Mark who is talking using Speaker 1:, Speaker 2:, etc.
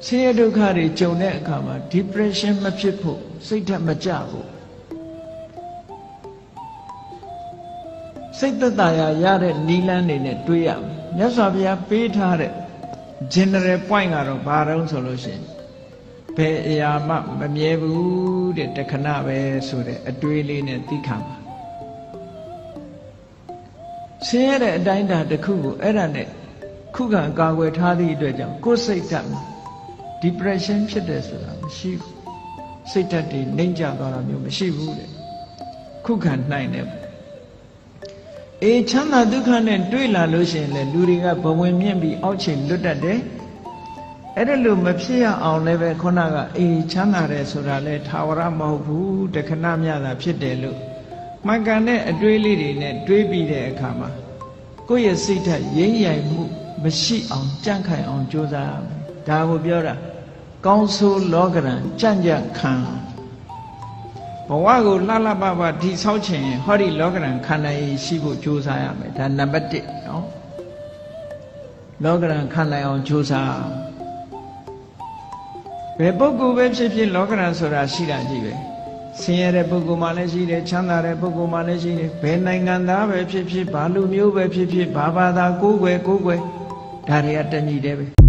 Speaker 1: ဆင်းရဲဒုက္ခတွေကြုံတဲ့အခါမှာ depression မဖြစ်ဖို့စိတ်ဓာတ်မကျဖို့စိတ်သက်သာရတဲ့နိလန်းနေနဲ့တွေးရမယ်မြတ်စွာဘုရားပေးထားတဲ့ general point ကတော့ဘာတုံးဆိုလို့ရှိရင်ဘယ်အရာမှမမြဲဘူးတဲ့တခဏပဲဆိုတဲ့အတွေးလေးနဲ့သိခံပါဆင်းရဲတဲ့အတိုင်းအတာတစ်ခုကိုအဲ့ဒါနဲ့ခုခံကာကွယ်ထားသည့်အတွက်ကြောင့်ကိုယ်စိတ်ဓာတ် depression ဖြစ်တယ်ဆိုတာမရှိဘူးစိတ်ဓာတ်တွေနှိမ့်ကျသွားတာမျိုးမရှိဘူးတဲ့ခုခံနိုင်တယ်အေးချမ်းသာဒုက္ခနဲ့တွေ့လာလို့ရှိရင်လေလူတွေကဘဝင်မြင့်ပြီးအောက်ခြေလွတ်တတ်တယ်အဲ့ဒါလို့မဖြစ်ရအောင်လည်းပဲခုနကအေးချမ်းသာတယ်ဆိုတာလဲထာဝရမဟုတ်ဘူးတခဏမျှတာဖြစ်တယ်လို့မှန်ကန်တဲ့အတွေးလေးတွေနဲ့တွေးပြီးတဲ့အခါမှာကိုယ့်ရဲ့စိတ်ဓာတ်ရိမ့်ရိုင်မှုမရှိအောင်ကြန့်ခိုင်အောင်ကြိုးစားရမယ်ဒါကိုပြောတာကောင်းဆိုးလောကရန်ကြန့်ကြန့်ခံဘဝကိုလှလှပပဒီဆောက်ခြင်းဟောဒီလောကရန်ခန္ဓာရည်ရှိဖို့ကြိုးစားရမယ်ဒါနံပါတ်1နော်လောကရန်ခံနိုင်အောင်ကြိုးစားဘယ်ပုဂ္ဂိုလ်ပဲဖြစ်ဖြစ်လောကရန်ဆိုတာရှိတာကြီးပဲဆင်းရဲတဲ့ပုဂ္ဂိုလ်မှလည်းရှိတယ်ချမ်းသာတဲ့ပုဂ္ဂိုလ်မှလည်းရှိတယ်ဘယ်နိုင်ငံသားပဲဖြစ်ဖြစ်ဘာလူမျိုးပဲဖြစ်ဖြစ်ဘာဘာသာကိုးကွယ်ဒါတွေကတညီတည်းပဲ